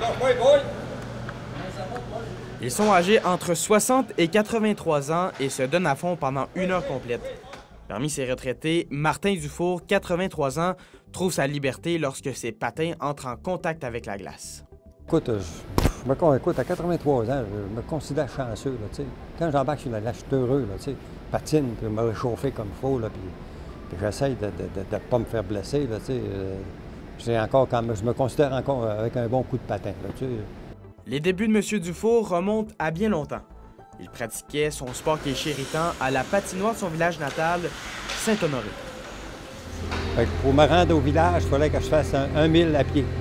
Ils sont âgés entre 60 et 83 ans et se donnent à fond pendant 1 heure complète. Parmi ces retraités, Martin Dufour, 83 ans, trouve sa liberté lorsque ses patins entrent en contact avec la glace. Écoute, écoute, à 83 ans, je me considère chanceux. Là, t'sais. Quand j'embarque sur la glace, je suis heureux. Là, t'sais. Patine, puis me réchauffer comme il faut. Là, puis j'essaye de ne pas me faire blesser. Là, je me considère encore avec un bon coup de patin. Là, t'sais. Les débuts de M. Dufour remontent à bien longtemps. Il pratiquait son sport qui est chéritant à la patinoire de son village natal, Saint-Honoré. Pour me rendre au village, il fallait que je fasse un 1000 à pied.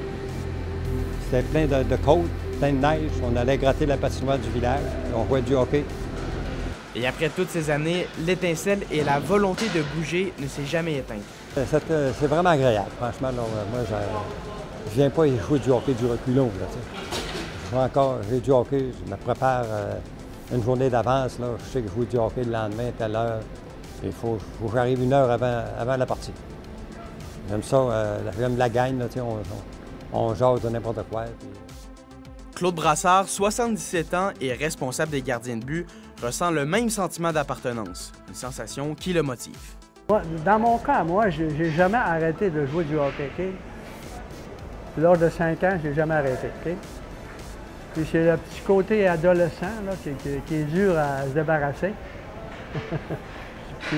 C'était plein de côtes, plein de neige. On allait gratter la patinoire du village. On jouait du hockey. Et après toutes ces années, l'étincelle et la volonté de bouger ne s'est jamais éteinte. C'est vraiment agréable, franchement. Là, moi, je viens pas y jouer du hockey du reculon. J'ai du hockey, je me prépare une journée d'avance. Je sais que je joue du hockey le lendemain, à telle heure. Il faut que j'arrive 1 heure avant la partie. J'aime ça, j'aime la gagne, là, on jase de n'importe quoi. Puis... Claude Brassard, 77 ans et responsable des gardiens de but, ressent le même sentiment d'appartenance, une sensation qui le motive. Dans mon cas, moi, j'ai jamais arrêté de jouer du hockey. Okay? Lors de 5 ans, j'ai jamais arrêté. Okay? Puis c'est le petit côté adolescent là, qui est dur à se débarrasser. Puis,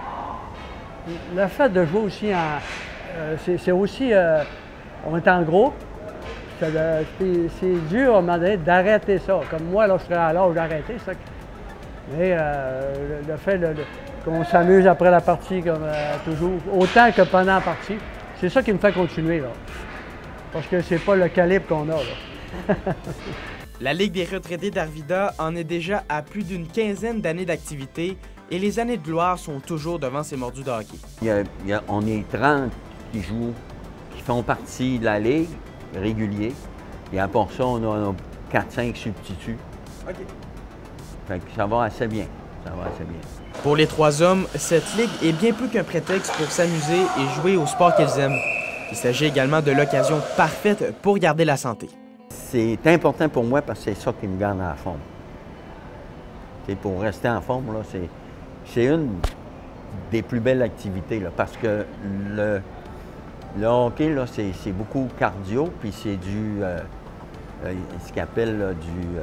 le fait de jouer aussi c'est aussi... on est en groupe. C'est dur à un moment donné d'arrêter ça. Comme moi, là, je serais à l'âge d'arrêter ça. Mais le fait qu'on s'amuse après la partie, comme toujours, autant que pendant la partie, c'est ça qui me fait continuer, là. Parce que c'est pas le calibre qu'on a, là. La Ligue des retraités d'Arvida en est déjà à plus d'une quinzaine d'années d'activité et les années de gloire sont toujours devant ces mordus de hockey. On est 30 qui jouent, qui font partie de la Ligue, réguliers. Et à part ça, on a 4-5 substituts. OK. Fait que ça va assez bien. Ça va assez bien. Pour les 3 hommes, cette ligue est bien plus qu'un prétexte pour s'amuser et jouer au sport qu'ils aiment. Il s'agit également de l'occasion parfaite pour garder la santé. C'est important pour moi parce que c'est ça qui me garde en forme. T'sais, pour rester en forme, c'est une des plus belles activités là, parce que le hockey, c'est beaucoup cardio, puis c'est du ce qu'on appelle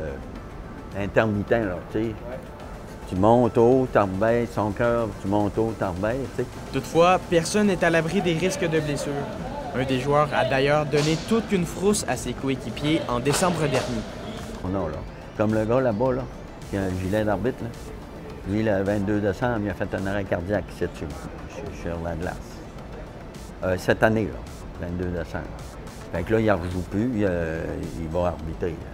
du intermittent. Là, ouais. Tu montes haut, tu rebaisses, son cœur, tu montes haut, tu rebaisses. Toutefois, personne n'est à l'abri des risques de blessures. Un des joueurs a d'ailleurs donné toute une frousse à ses coéquipiers en décembre dernier. Non, là. Comme le gars là-bas, là, qui a un gilet d'arbitre, là. Lui, le 22 décembre, il a fait un arrêt cardiaque ici sur la glace. Cette année, là, 22 décembre. Fait que là, il ne rejoue plus, il va arbitrer. Là.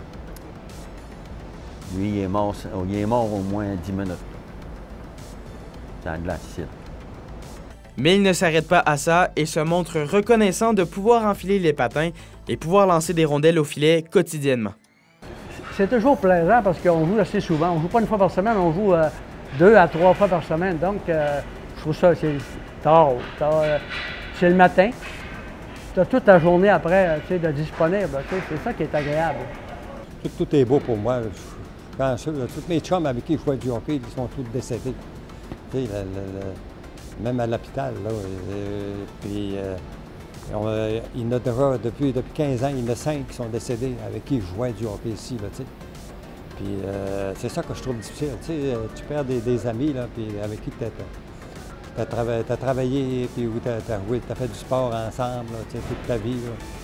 Lui, il est mort au moins 10 minutes. C'est la glace ici. Mais il ne s'arrête pas à ça et se montre reconnaissant de pouvoir enfiler les patins et pouvoir lancer des rondelles au filet quotidiennement. C'est toujours plaisant parce qu'on joue assez souvent. On ne joue pas 1 fois par semaine, on joue 2 à 3 fois par semaine. Donc, je trouve ça, c'est tard. C'est le matin. Tu as toute la journée après de disponible. C'est ça qui est agréable. Tout est beau pour moi. Tous mes chums avec qui je jouais du hockey, ils sont tous décédés. Même à l'hôpital. Il y en a déjà, depuis 15 ans, il y en a 5 qui sont décédés avec qui je jouais du hockey ici. Là, puis c'est ça que je trouve difficile. Tu perds des amis là, puis avec qui tu as travaillé, puis où tu as fait du sport ensemble là, toute ta vie. Là.